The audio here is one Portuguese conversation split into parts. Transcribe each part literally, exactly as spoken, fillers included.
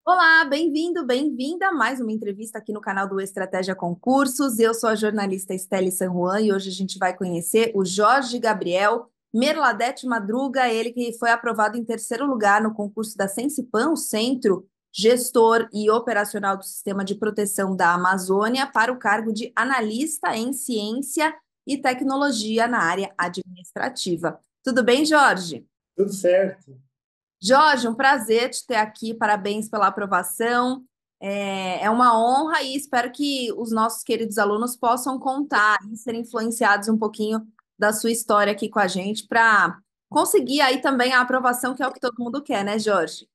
Olá, bem-vindo, bem-vinda a mais uma entrevista aqui no canal do Estratégia Concursos. Eu sou a jornalista Estelle San Juan e hoje a gente vai conhecer o Jorge Gabriel Merladete Madruga, ele que foi aprovado em terceiro lugar no concurso da Sensipan, o Centro Gestor e Operacional do Sistema de Proteção da Amazônia, para o cargo de analista em ciência e tecnologia na área administrativa. Tudo bem, Jorge? Tudo certo. Jorge, um prazer te ter aqui, parabéns pela aprovação. É, é uma honra e espero que os nossos queridos alunos possam contar e serem influenciados um pouquinho da sua história aqui com a gente para conseguir aí também a aprovação, que é o que todo mundo quer, né, Jorge?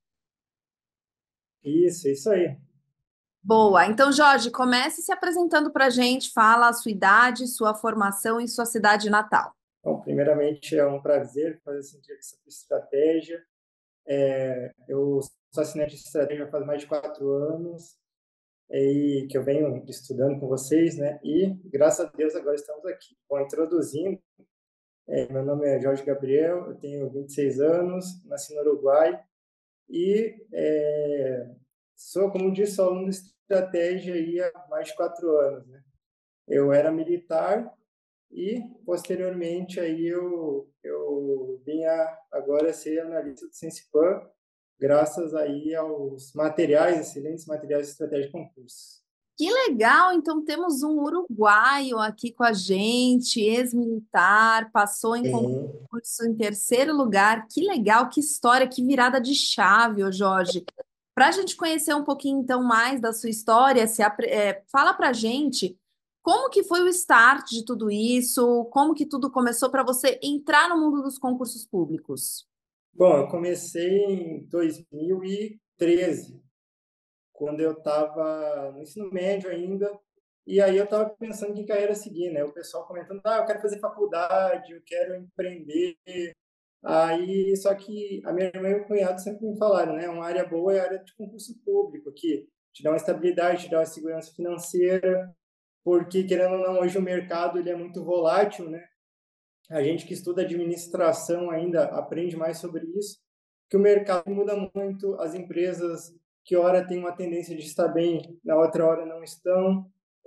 Isso, isso aí. Boa. Então, Jorge, comece se apresentando para a gente, fala a sua idade, sua formação e sua cidade natal. Bom, primeiramente é um prazer fazer essa entrevista com estratégia. É, eu sou assinante de estratégia faz mais de quatro anos e que eu venho estudando com vocês, né? E graças a Deus agora estamos aqui. Bom, introduzindo, é, meu nome é Jorge Gabriel, eu tenho vinte e seis anos, nasci no Uruguai e é, sou, como disse, sou aluno de estratégia aí há mais de quatro anos, né? Eu era militar. E, posteriormente, aí eu, eu vinha agora ser analista do Sensipan, graças aí aos materiais, excelentes materiais de estratégia de concurso. Que legal! Então temos um uruguaio aqui com a gente, ex-militar, passou em Sim. concurso em terceiro lugar. Que legal, que história, que virada de chave, ô Jorge. Para a gente conhecer um pouquinho então mais da sua história, se apre- é, fala para a gente como que foi o start de tudo isso, como que tudo começou para você entrar no mundo dos concursos públicos. Bom, eu comecei em dois mil e treze, quando eu estava no ensino médio ainda, e aí eu estava pensando em que carreira seguir, né? O pessoal comentando, ah, eu quero fazer faculdade, eu quero empreender. Aí, só que a minha irmã e o cunhado sempre me falaram, né? Uma área boa é a área de concurso público, que te dá uma estabilidade, te dá uma segurança financeira, porque, querendo ou não, hoje o mercado ele é muito volátil, né? A gente que estuda administração ainda aprende mais sobre isso, que o mercado muda muito, as empresas que hora tem uma tendência de estar bem, na outra hora não estão,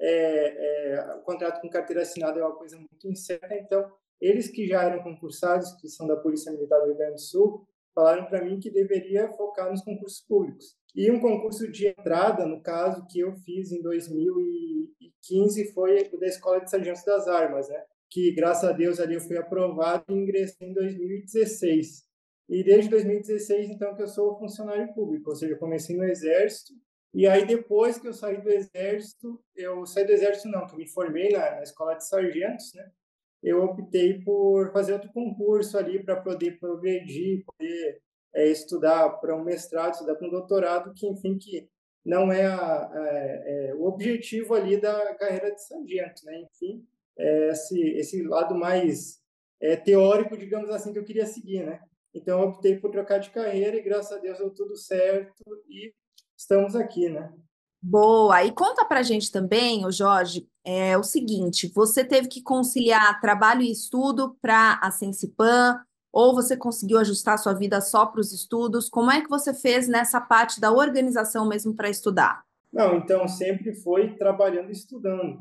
é, é, o contrato com carteira assinada é uma coisa muito incerta, então eles que já eram concursados, que são da Polícia Militar do Rio Grande do Sul, falaram para mim que deveria focar nos concursos públicos. E um concurso de entrada, no caso, que eu fiz em dois mil e quinze, foi o da Escola de Sargentos das Armas, né? Que, graças a Deus, ali eu fui aprovado e ingressei em dois mil e dezesseis. E desde dois mil e dezesseis, então, que eu sou funcionário público, ou seja, eu comecei no Exército, e aí depois que eu saí do Exército, eu saí do Exército não, que eu me formei na, na Escola de Sargentos, né? Eu optei por fazer outro concurso ali para poder progredir, poder é, estudar para um mestrado, estudar para um doutorado, que, enfim, que não é, a, a, é, o objetivo ali da carreira de sargento, né? Enfim, é esse, esse lado mais é, teórico, digamos assim, que eu queria seguir, né? Então, eu optei por trocar de carreira e, graças a Deus, deu tudo certo e estamos aqui, né? Boa. E conta pra gente também, ô Jorge, é o seguinte: você teve que conciliar trabalho e estudo para a Sensipan, ou você conseguiu ajustar sua vida só para os estudos? Como é que você fez nessa parte da organização mesmo para estudar? Não, então sempre foi trabalhando e estudando.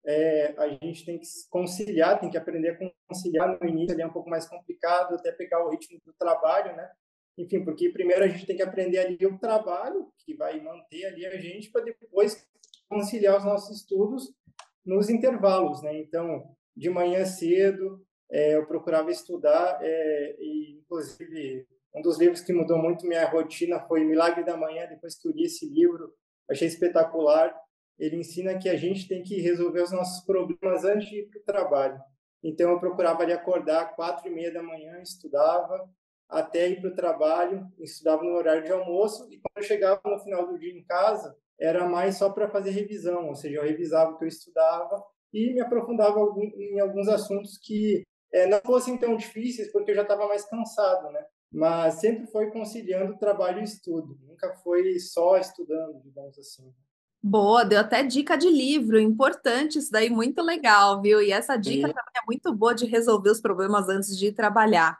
É, a gente tem que conciliar, tem que aprender a conciliar. No início ali é um pouco mais complicado, até pegar o ritmo do trabalho, né? Enfim, porque primeiro a gente tem que aprender ali o trabalho, que vai manter ali a gente, para depois conciliar os nossos estudos nos intervalos, né? Então, de manhã cedo, é, eu procurava estudar, é, e inclusive um dos livros que mudou muito minha rotina foi Milagre da Manhã. Depois que eu li esse livro, achei espetacular. Ele ensina que a gente tem que resolver os nossos problemas antes de ir para o trabalho. Então, eu procurava ali acordar quatro e meia da manhã, estudava, até ir para o trabalho, estudava no horário de almoço, e quando eu chegava no final do dia em casa, era mais só para fazer revisão, ou seja, eu revisava o que eu estudava e me aprofundava em alguns assuntos que é, não fossem tão difíceis, porque eu já estava mais cansado, né? Mas sempre foi conciliando trabalho e estudo, nunca foi só estudando, digamos assim. Boa, deu até dica de livro, importante isso daí, muito legal, viu? E essa dica E também é muito boa de resolver os problemas antes de ir trabalhar.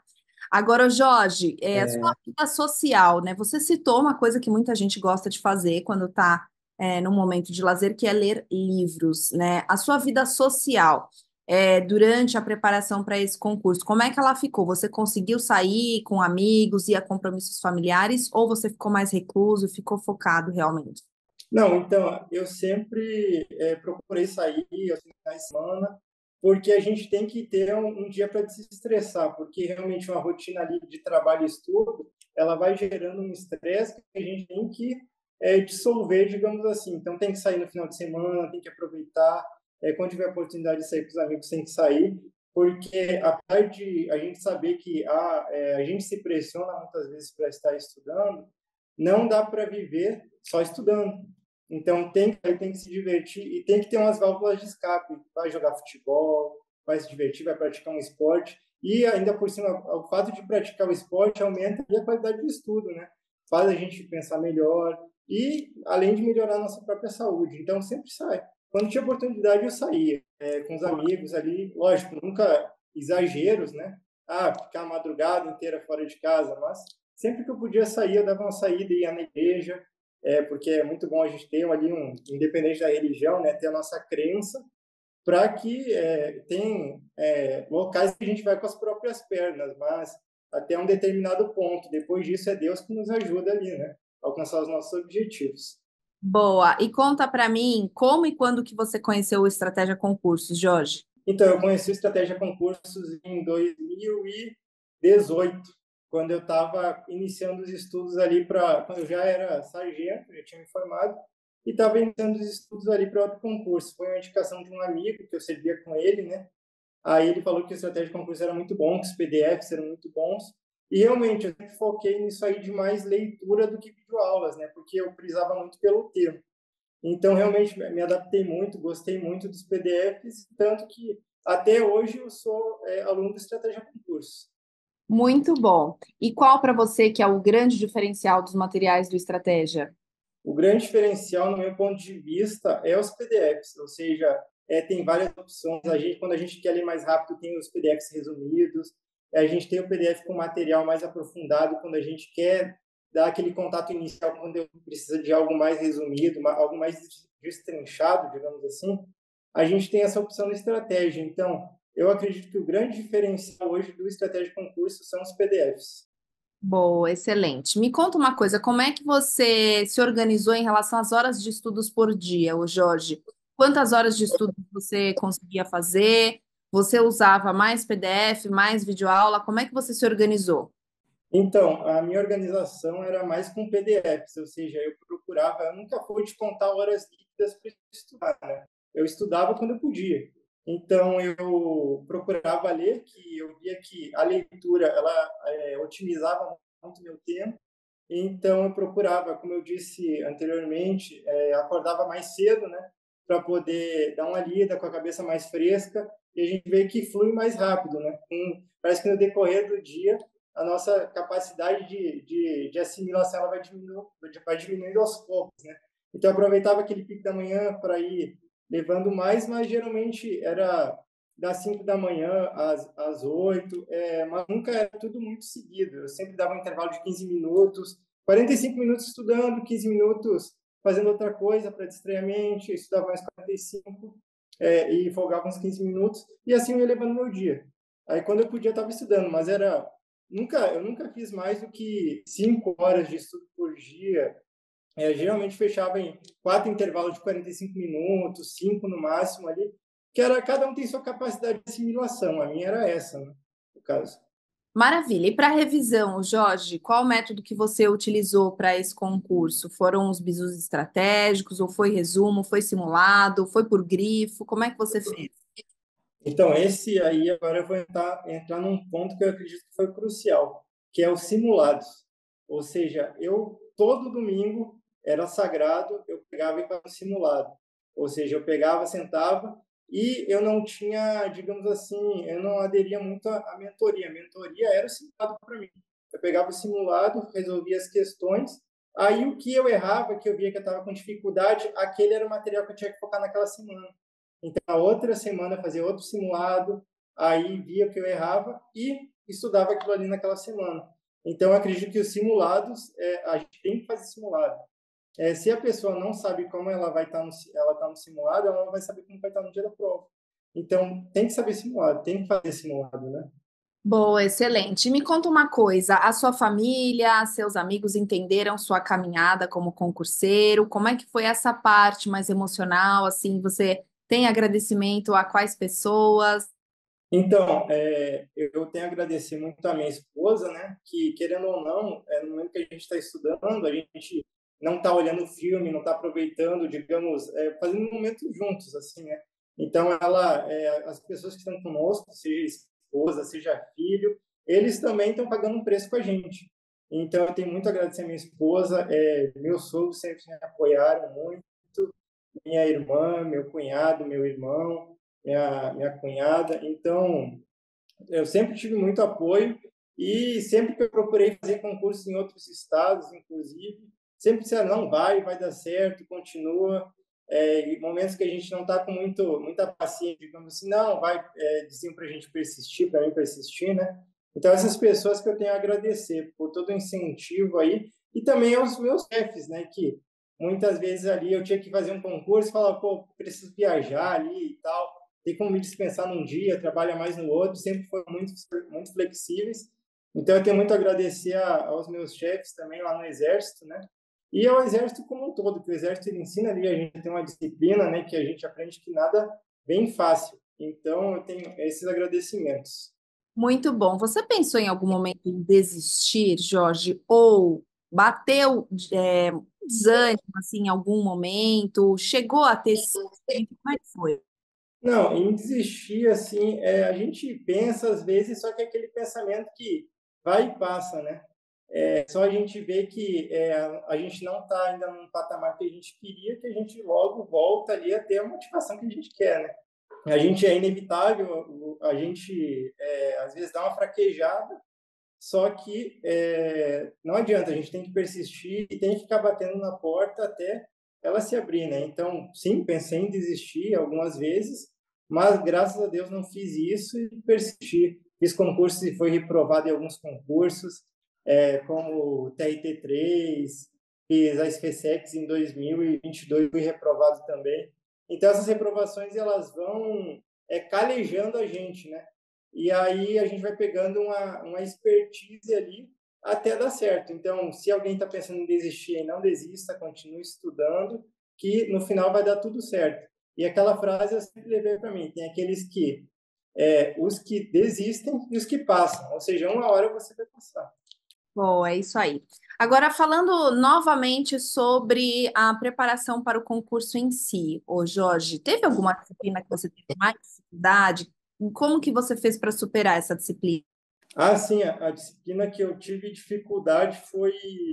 Agora, Jorge, é, a sua vida social, né? Você citou uma coisa que muita gente gosta de fazer quando está num momento de lazer, que é ler livros, né? A sua vida social, é, durante a preparação para esse concurso, como é que ela ficou? Você conseguiu sair com amigos, ir a compromissos familiares, ou você ficou mais recluso, ficou focado realmente? Não, então, eu sempre é, procurei sair aos finais de semana, porque a gente tem que ter um, um dia para desestressar, porque realmente uma rotina ali de trabalho e estudo, ela vai gerando um estresse que a gente tem que é, dissolver, digamos assim. Então, tem que sair no final de semana, tem que aproveitar, é, quando tiver a oportunidade de sair com os amigos, tem que sair, porque apesar de a gente saber que a, é, a gente se pressiona muitas vezes para estar estudando, não dá para viver só estudando. Então tem que, tem que se divertir e tem que ter umas válvulas de escape. Vai jogar futebol, vai se divertir, vai praticar um esporte e ainda por cima o fato de praticar o esporte aumenta a qualidade do estudo, né? Faz a gente pensar melhor e além de melhorar a nossa própria saúde. Então sempre sai. Quando tinha oportunidade eu saía é, com os amigos ali, lógico, nunca exageros, né? Ah, ficar a madrugada inteira fora de casa, mas sempre que eu podia sair, eu dava uma saída, ia na igreja, é, porque é muito bom a gente ter ali um, independente da religião, né, ter a nossa crença, para que é, tem é, locais que a gente vai com as próprias pernas, mas até um determinado ponto. Depois disso é Deus que nos ajuda ali, né, a alcançar os nossos objetivos. Boa. E conta para mim como e quando que você conheceu o Estratégia Concursos, Jorge? Então, eu conheci o Estratégia Concursos em dois mil e dezoito, quando eu estava iniciando os estudos ali para... Quando eu já era sargento, já tinha me formado, e estava iniciando os estudos ali para outro concurso. Foi uma indicação de um amigo, que eu servia com ele, né? Aí ele falou que o Estratégia de Concurso era muito bom, que os P D Fs eram muito bons. E realmente, eu sempre foquei nisso aí de mais leitura do que videoaulas, né? Porque eu prisava muito pelo tempo. Então, realmente, me adaptei muito, gostei muito dos P D Fs, tanto que até hoje eu sou é, aluno do Estratégia Concurso. Muito bom. E qual para você que é o grande diferencial dos materiais do Estratégia? O grande diferencial, no meu ponto de vista, é os P D Fs, ou seja, é, tem várias opções. A gente, quando a gente quer ler mais rápido, tem os P D Fs resumidos. A gente tem o P D F com material mais aprofundado quando a gente quer dar aquele contato inicial, quando precisa de algo mais resumido, algo mais destrinchado, digamos assim. A gente tem essa opção na estratégia. Então, eu acredito que o grande diferencial hoje do estratégia de concurso são os P D Fs. Boa, excelente. Me conta uma coisa, como é que você se organizou em relação às horas de estudos por dia, ô Jorge? Quantas horas de estudo você conseguia fazer? Você usava mais P D F, mais videoaula? Como é que você se organizou? Então, a minha organização era mais com P D Fs, ou seja, eu procurava, eu nunca fui de contar horas líquidas para estudar, né? Eu estudava quando eu podia. Então, eu procurava ler, que eu via que a leitura, ela é, otimizava muito meu tempo. Então, eu procurava, como eu disse anteriormente, é, acordava mais cedo, né? Para poder dar uma lida com a cabeça mais fresca e a gente vê que flui mais rápido, né? Um, parece que no decorrer do dia a nossa capacidade de, de, de assimilação ela vai diminuindo, vai diminuindo aos poucos, né? Então, eu aproveitava aquele pico da manhã para ir levando mais, mas geralmente era das cinco da manhã às, às oito, é, mas nunca era tudo muito seguido. Eu sempre dava um intervalo de quinze minutos, quarenta e cinco minutos estudando, quinze minutos fazendo outra coisa para distrair a mente, estudava mais quarenta e cinco é, e folgava uns quinze minutos, e assim eu ia levando meu dia. Aí, quando eu podia, eu estava estudando, mas era nunca eu nunca fiz mais do que cinco horas de estudo por dia. É, geralmente fechava em quatro intervalos de quarenta e cinco minutos, cinco no máximo ali, que era cada um tem sua capacidade de assimilação. A minha era essa, né, no caso. Maravilha. E para revisão, Jorge, qual o método que você utilizou para esse concurso? Foram os bizus estratégicos, ou foi resumo, foi simulado, foi por grifo? Como é que você fez? Então, esse aí, agora eu vou entrar, entrar num ponto que eu acredito que foi crucial, que é os simulados. Ou seja, eu, todo domingo, era sagrado, eu pegava e fazia um simulado. Ou seja, eu pegava, sentava, e eu não tinha, digamos assim, eu não aderia muito à à mentoria. A mentoria era o simulado para mim. Eu pegava o simulado, resolvia as questões, aí o que eu errava, que eu via que eu estava com dificuldade, aquele era o material que eu tinha que focar naquela semana. Então, a outra semana fazia outro simulado, aí via que eu errava e estudava aquilo ali naquela semana. Então, eu acredito que os simulados, é, a gente tem que fazer simulado. É, se a pessoa não sabe como ela vai estar no, ela tá no simulado, ela não vai saber como vai estar no dia da prova. Então, tem que saber simulado, tem que fazer simulado, né? Boa, excelente. Me conta uma coisa, a sua família, seus amigos entenderam sua caminhada como concurseiro? Como é que foi essa parte mais emocional? Assim, você tem agradecimento a quais pessoas? Então, é, eu tenho a agradecer muito à minha esposa, né? Que, querendo ou não, é, no momento que a gente está estudando, a gente não está olhando o filme, não está aproveitando, digamos, é, fazendo um momento juntos, assim, né? Então, ela, é, as pessoas que estão conosco, seja esposa, seja filho, eles também estão pagando um preço com a gente. Então, eu tenho muito a agradecer à minha esposa, é, meus sogros sempre me apoiaram muito, minha irmã, meu cunhado, meu irmão, minha, minha cunhada. Então, eu sempre tive muito apoio e sempre que eu procurei fazer concurso em outros estados, inclusive, sempre disseram, não, vai, vai dar certo, continua. É, em momentos que a gente não está com muito, muita paciência, digamos assim, não, vai, é, diziam para a gente persistir, para mim persistir, né? Então, essas pessoas que eu tenho a agradecer por todo o incentivo aí, e também aos meus chefes, né, que muitas vezes ali eu tinha que fazer um concurso e falava, pô, preciso viajar ali e tal, tem como me dispensar num dia, trabalha mais no outro, sempre foram muito, muito flexíveis. Então, eu tenho muito a agradecer a, aos meus chefes também lá no Exército, né? E ao Exército como um todo, que o Exército ele ensina ali, a gente tem uma disciplina, né, que a gente aprende que nada vem fácil. Então, eu tenho esses agradecimentos. Muito bom. Você pensou em algum momento em desistir, Jorge? Ou bateu, é, desânimo, assim, em algum momento? Chegou a ter esse sentimento? Como é que foi? Não, em desistir, assim, é, a gente pensa às vezes, só que é aquele pensamento que vai e passa, né? É só a gente ver que é, a gente não está ainda num patamar que a gente queria, que a gente logo volta ali a ter a motivação que a gente quer, né? A gente é inevitável, a gente é, às vezes dá uma fraquejada, só que é, não adianta, a gente tem que persistir e tem que ficar batendo na porta até ela se abrir, né? Então, sim, pensei em desistir algumas vezes, mas graças a Deus não fiz isso e persisti. Fiz concursos e fui reprovado em alguns concursos, é, como o T R T três, fiz a SpaceX em dois mil e vinte e dois, fui reprovado também. Então, essas reprovações, elas vão é, calejando a gente, né? E aí a gente vai pegando uma, uma expertise ali até dar certo. Então, se alguém está pensando em desistir, não desista, continue estudando, que no final vai dar tudo certo. E aquela frase eu sempre levei para mim: tem aqueles que, é, os que desistem e os que passam, ou seja, uma hora você vai passar. Bom, é isso aí. Agora, falando novamente sobre a preparação para o concurso em si, ô Jorge, teve alguma disciplina que você teve mais dificuldade? Como que você fez para superar essa disciplina? Ah, sim, a, a disciplina que eu tive dificuldade foi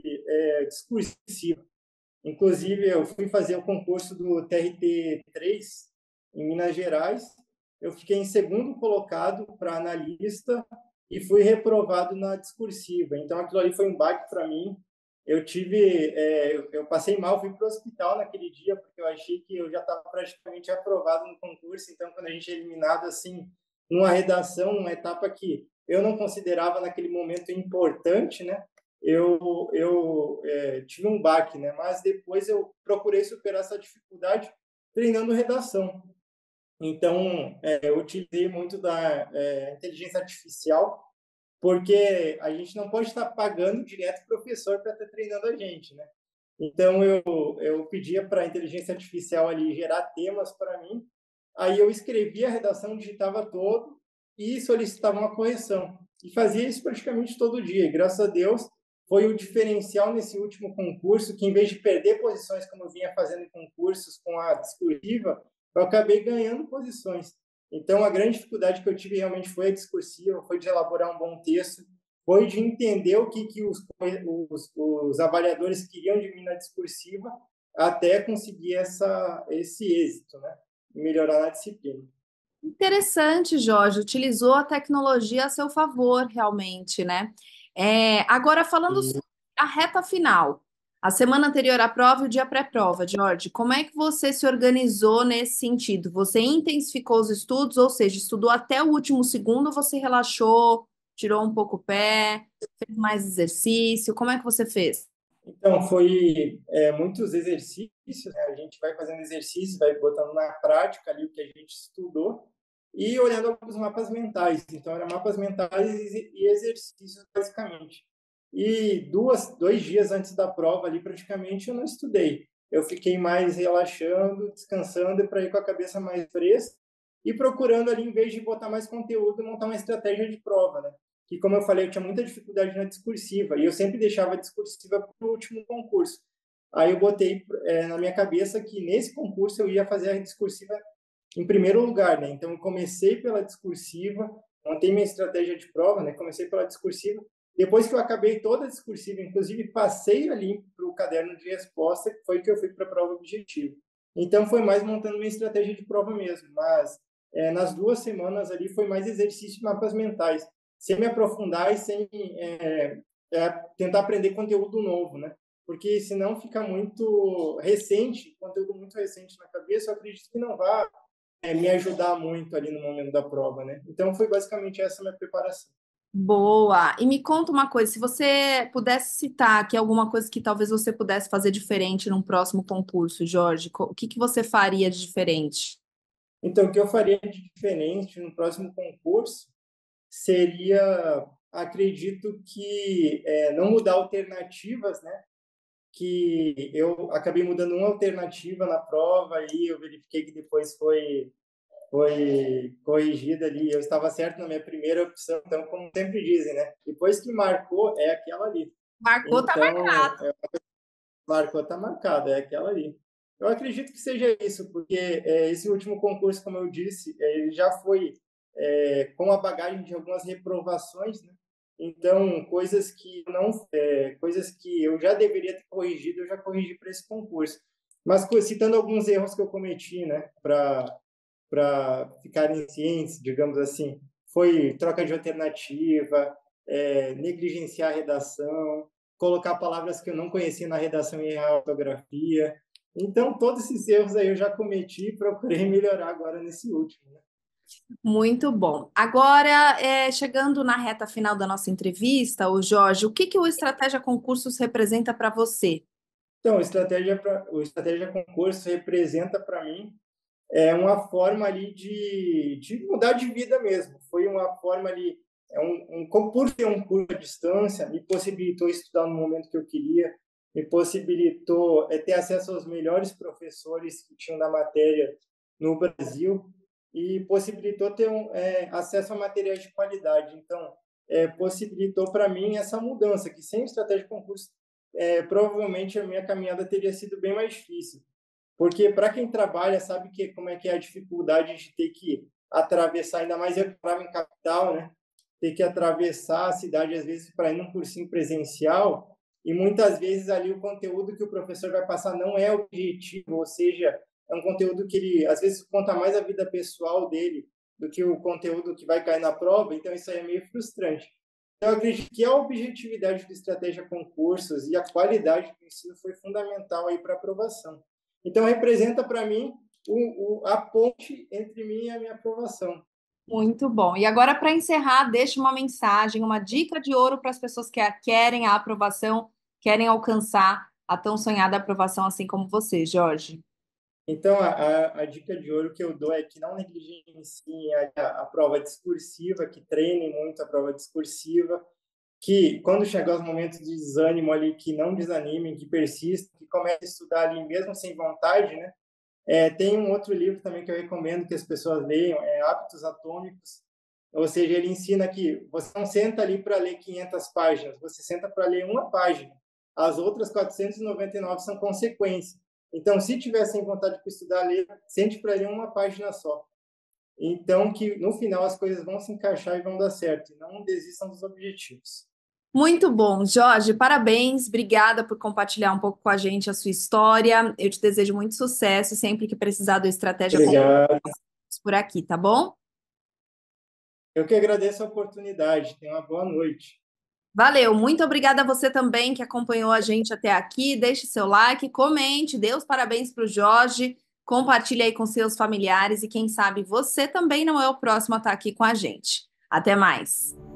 é, discursiva. Inclusive, eu fui fazer o concurso do T R T três em Minas Gerais. Eu fiquei em segundo colocado para analista e fui reprovado na discursiva. Então, aquilo ali foi um baque para mim. Eu tive, é, eu, eu passei mal, fui para o hospital naquele dia porque eu achei que eu já estava praticamente aprovado no concurso. Então, quando a gente é eliminado assim, numa redação, uma etapa que eu não considerava naquele momento importante, né? eu, eu é, tive um baque, né? Mas depois eu procurei superar essa dificuldade treinando redação. Então, é, eu utilizei muito da é, inteligência artificial, porque a gente não pode estar pagando direto o professor para estar treinando a gente, né? Então, eu, eu pedia para a inteligência artificial ali gerar temas para mim, aí eu escrevia a redação, digitava todo e solicitava uma correção. E fazia isso praticamente todo dia. E, graças a Deus, foi o diferencial nesse último concurso, que em vez de perder posições como eu vinha fazendo em concursos com a discursiva, eu acabei ganhando posições. Então, a grande dificuldade que eu tive realmente foi a discursiva, foi de elaborar um bom texto, foi de entender o que, que os, os, os avaliadores queriam de mim na discursiva, até conseguir essa, esse êxito, né? E melhorar na disciplina. Interessante, Jorge, utilizou a tecnologia a seu favor, realmente, né? É, agora, falando E, sobre a reta final, a semana anterior à prova e o dia pré-prova, Jorge, como é que você se organizou nesse sentido? Você intensificou os estudos, ou seja, estudou até o último segundo ou você relaxou? tirou um pouco o pé, fez mais exercício? Como é que você fez? Então, foi é, muitos exercícios, né? A gente vai fazendo exercícios, vai botando na prática ali o que a gente estudou e olhando alguns mapas mentais. Então, eram mapas mentais e exercícios, basicamente. E duas, dois dias antes da prova ali, praticamente, eu não estudei. Eu fiquei mais relaxando, descansando para ir com a cabeça mais fresca e procurando ali, em vez de botar mais conteúdo, montar uma estratégia de prova, né? Que, como eu falei, eu tinha muita dificuldade na discursiva, e eu sempre deixava a discursiva para o último concurso. Aí eu botei é, na minha cabeça que nesse concurso eu ia fazer a discursiva em primeiro lugar, né? Então eu comecei pela discursiva, montei minha estratégia de prova, né? Comecei pela discursiva. Depois que eu acabei toda a discursiva, inclusive passei ali para o caderno de resposta, foi que eu fui para a prova objetiva. Então foi mais montando minha estratégia de prova mesmo, mas é, nas duas semanas ali foi mais exercício de mapas mentais, sem me aprofundar e sem é, é, tentar aprender conteúdo novo, né? Porque senão fica muito recente, conteúdo muito recente na cabeça, eu acredito que não vai é, me ajudar muito ali no momento da prova, né? Então foi basicamente essa a minha preparação. Boa! E me conta uma coisa, se você pudesse citar aqui alguma coisa que talvez você pudesse fazer diferente num próximo concurso, Jorge, co- o que que você faria de diferente? Então, o que eu faria de diferente no próximo concurso seria, acredito que é, não mudar alternativas, né? Que eu acabei mudando uma alternativa na prova e eu verifiquei que depois foi foi corrigida ali. Eu estava certo na minha primeira opção, então, como sempre dizem, né? Depois que marcou, é aquela ali. Marcou, tá Então, marcado. é, marcou, tá marcada, é aquela ali. Eu acredito que seja isso, porque é, esse último concurso, como eu disse, é, ele já foi é, com a bagagem de algumas reprovações, né? Então, coisas que não, é, coisas que eu já deveria ter corrigido, eu já corrigi para esse concurso. Mas citando alguns erros que eu cometi, né, para para ficarem cientes, digamos assim, foi troca de alternativa, é, negligenciar a redação, colocar palavras que eu não conhecia na redação e errar a ortografia. Então, todos esses erros aí eu já cometi e procurei melhorar agora nesse último, né? Muito bom. Agora, é, chegando na reta final da nossa entrevista, o Jorge, o que que o Estratégia Concursos representa para você? Então, estratégia pra, o estratégia concurso representa para mim é uma forma ali de, de mudar de vida mesmo. Foi uma forma ali, é um, um, por ter um curso à distância, me possibilitou estudar no momento que eu queria, me possibilitou é, ter acesso aos melhores professores que tinham da matéria no Brasil e possibilitou ter um, é, acesso a materiais de qualidade. Então, é, possibilitou para mim essa mudança, que sem estratégia de concurso, é, provavelmente a minha caminhada teria sido bem mais difícil. Porque para quem trabalha, sabe que como é que é a dificuldade de ter que atravessar, ainda mais eu que morava em capital, né? Ter que atravessar a cidade, às vezes, para ir num cursinho presencial, e muitas vezes ali o conteúdo que o professor vai passar não é objetivo, ou seja, é um conteúdo que ele, às vezes, conta mais a vida pessoal dele do que o conteúdo que vai cair na prova, então isso aí é meio frustrante. Então, eu acredito que a objetividade do Estratégia Concursos e a qualidade do ensino foi fundamental aí para a aprovação. Então, representa para mim o, o, a ponte entre mim e a minha aprovação. Muito bom. E agora, para encerrar, deixe uma mensagem, uma dica de ouro para as pessoas que a- querem a aprovação, querem alcançar a tão sonhada aprovação, assim como você, Jorge. Então, a, a, a dica de ouro que eu dou é que não negligenciem a, a prova discursiva, que treinem muito a prova discursiva, que quando chegar os momentos de desânimo ali, que não desanimem, que persistam, que comecem a estudar ali mesmo sem vontade, né? É, tem um outro livro também que eu recomendo que as pessoas leiam, é Hábitos Atômicos. Ou seja, ele ensina que você não senta ali para ler quinhentas páginas, você senta para ler uma página. As outras quatrocentas e noventa e nove são consequência. Então, se tiver sem vontade de estudar, ler, sente para ler uma página só. Então, que no final as coisas vão se encaixar e vão dar certo. E não desistam dos objetivos. Muito bom, Jorge, parabéns, obrigada por compartilhar um pouco com a gente a sua história. Eu te desejo muito sucesso sempre que precisar do Estratégia Concursos Obrigado. por aqui, tá bom? Eu que agradeço a oportunidade. Tenha uma boa noite. Valeu, muito obrigada a você também que acompanhou a gente até aqui. Deixe seu like, comente, dê os parabéns para o Jorge, compartilhe aí com seus familiares e quem sabe você também não é o próximo a estar aqui com a gente. Até mais.